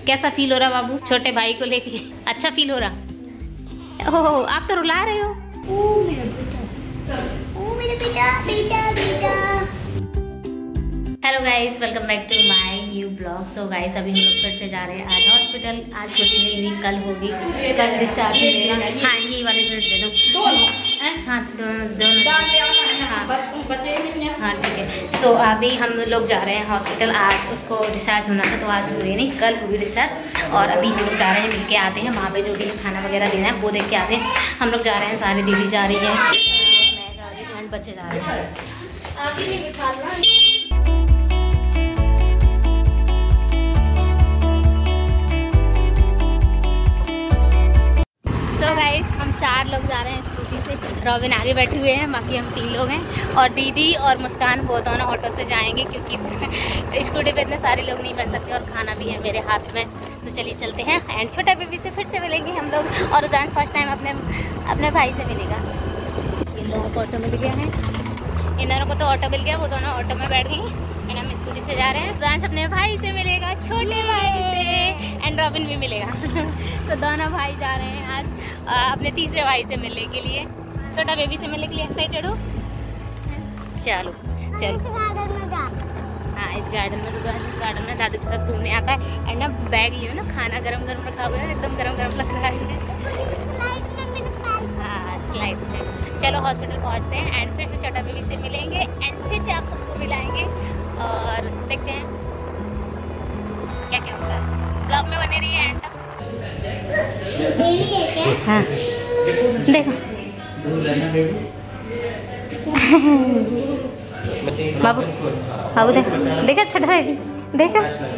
कैसा फील हो रहा बाबू छोटे भाई को लेके? अच्छा फील हो रहा? ओह आप तो रुला रहे हो। ओ मेरा बेटा, ओ मेरा बेटा बेटा बेटा। Hello guys, welcome back to my new blog. So guys अभी हम लोग फिर से जा रहे हैं आज हॉस्पिटल। आज छुट्टी नहीं हुई, कल होगी, कल डिस्चार्ज मिलेगा। हाँ ये वाले ड्रेस दे दो। हाँ दोनों हाँ ठीक है। सो अभी हम लोग जा रहे हैं हॉस्पिटल। आज उसको डिस्चार्ज होना था तो आज हुई नहीं, कल हुई डिस्चार्ज। और अभी हम लोग जा रहे हैं, मिलके आते हैं वहाँ पे जो भी खाना वगैरह देना है वो देख के आते हैं। हम लोग जा रहे हैं, सारी दीदी जा रही है, मैं जा रही हूँ एंड बच्चे जा रहे हैं। तो गाइस हम 4 लोग जा रहे हैं स्कूटी से। रॉबिन आगे बैठे हुए हैं, बाकी हम 3 लोग हैं और दीदी और मुस्कान वो दोनों ऑटो से जाएंगे क्योंकि स्कूटी पे इतने सारे लोग नहीं बन सकते और खाना भी है मेरे हाथ में। तो चलिए चलते हैं एंड छोटा बेबी से फिर से मिलेंगे हम लोग। और उदान फर्स्ट टाइम अपने भाई से मिलेगा। इन लोगों को ऑटो मिल गया है, इन दोनों को तो ऑटो मिल गया, वो दोनों ऑटो में बैठ गई एंड हम स्कूटी से जा रहे हैं। उदान अपने भाई से मिलेगा, छोटे भाई से, एंड रॉबिन भी मिलेगा। तो दोनों भाई जा रहे हैं आज अपने तीसरे भाई से मिलने के लिए, छोटा बेबी से मिलने के लिए। एक्साइटेड हो? चलो चलो। हाँ इस गार्डन में, इस गार्डन में दादू के साथ घूमने आता है। एंड ना बैग लियो ना, खाना गरम गरम रखा हुआ है, एकदम गरम गरम लग रहा है। हाँ स्लाइड में। चलो हॉस्पिटल पहुँचते हैं एंड फिर से छोटा बेबी से मिलेंगे एंड फिर से आप सबको मिलाएंगे और देखते हैं क्या क्या होता है। ब्लॉग में बने रहिए एंड तक। हाँ देखो बाबू, बाबू देखो, देखा छोटा बेबी, देखा।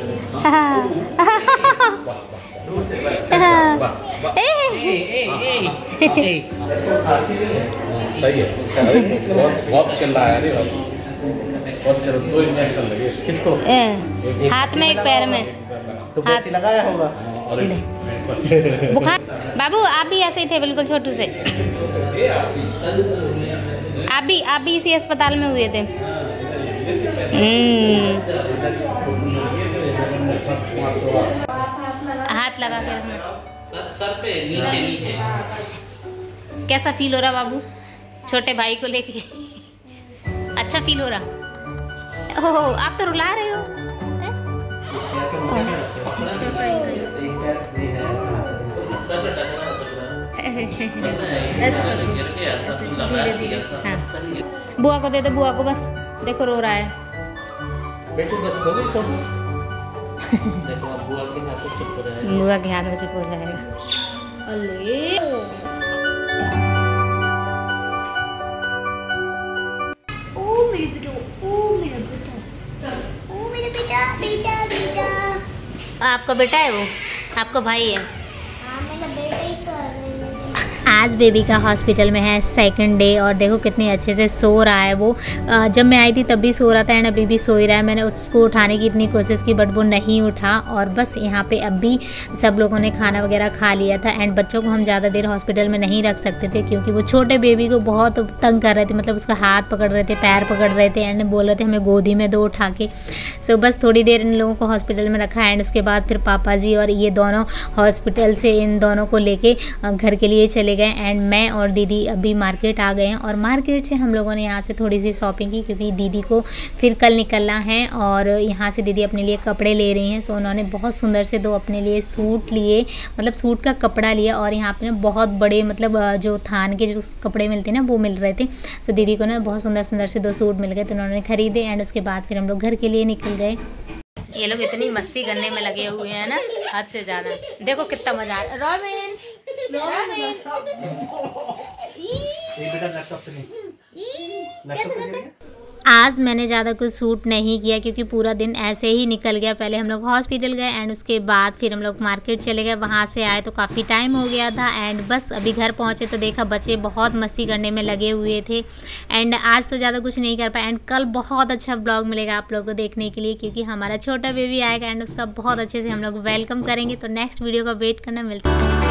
सही है, बहुत चल रहा है। दो इंजेक्शन लगे किसको? हाथ में एक पैर में। तो कैसे लगाया होगा? बुखार बाबू आप भी ऐसे ही थे बिल्कुल छोटू से। आप भी इसी अस्पताल में हुए थे। हाथ लगा के रखना सर पे, नीचे नीचे। कैसा फील हो रहा बाबू छोटे भाई को लेके? अच्छा फील हो रहा? ओह आप तो रुला रहे हो। बुआ को दे दो, बुआ को बस देखो रो रहा है। बेटू बस हो गई फोटो। देखो अब बुआ के हाथ में चुप हो रहा है। बुआ के हाथ में चुप हो जाएगा। अले ओ मेरा बेटा, ओ मेरा बेटा, ओ मेरा बेटा बेटा बेटा। आपका बेटा है वो? आपका भाई है? हाँ मेरा बेटा ही कर रही है। आज बेबी का हॉस्पिटल में है सेकंड डे और देखो कितनी अच्छे से सो रहा है वो। जब मैं आई थी तब भी सो रहा था एंड अभी भी सो ही रहा है। मैंने उसको उठाने की इतनी कोशिश की बट वो नहीं उठा। और बस यहाँ पे अब भी सब लोगों ने खाना वगैरह खा लिया था एंड बच्चों को हम ज़्यादा देर हॉस्पिटल में नहीं रख सकते थे क्योंकि वो छोटे बेबी को बहुत तंग कर रहे थे। मतलब उसका हाथ पकड़ रहे थे, पैर पकड़ रहे थे एंड बोल रहे थे हमें गोदी में दो उठा के। सो बस थोड़ी देर इन लोगों को हॉस्पिटल में रखा एंड उसके बाद फिर पापा जी और ये दोनों हॉस्पिटल से इन दोनों को लेके घर के लिए चले गए एंड मैं और दीदी अभी मार्केट आ गए हैं। और मार्केट से हम लोगों ने यहाँ से थोड़ी सी शॉपिंग की क्योंकि दीदी को फिर कल निकलना है और यहाँ से दीदी अपने लिए कपड़े ले रही हैं। सो उन्होंने बहुत सुंदर से 2 अपने लिए सूट लिए, मतलब सूट का कपड़ा लिया। और यहाँ पे ना बहुत बड़े मतलब जो थान के जो कपड़े मिलते हैं ना वो मिल रहे थे। सो दीदी को ना बहुत सुंदर सुंदर से 2 सूट मिल गए तो उन्होंने खरीदे एंड उसके बाद फिर हम लोग घर के लिए निकल गए। ये लोग इतनी मस्ती करने में लगे हुए हैं ना हद से ज़्यादा। देखो कितना मजा आ रहा है। रॉबिन आज मैंने ज़्यादा कुछ सूट नहीं किया क्योंकि पूरा दिन ऐसे ही निकल गया। पहले हम लोग हॉस्पिटल गए एंड उसके बाद फिर हम लोग मार्केट चले गए, वहाँ से आए तो काफ़ी टाइम हो गया था एंड बस अभी घर पहुँचे तो देखा बच्चे बहुत मस्ती करने में लगे हुए थे। एंड आज तो ज़्यादा कुछ नहीं कर पाए एंड कल बहुत अच्छा ब्लॉग मिलेगा आप लोगों को देखने के लिए क्योंकि हमारा छोटा बेबी आएगा एंड उसका बहुत अच्छे से हम लोग वेलकम करेंगे। तो नेक्स्ट वीडियो का वेट करना, मिलता है।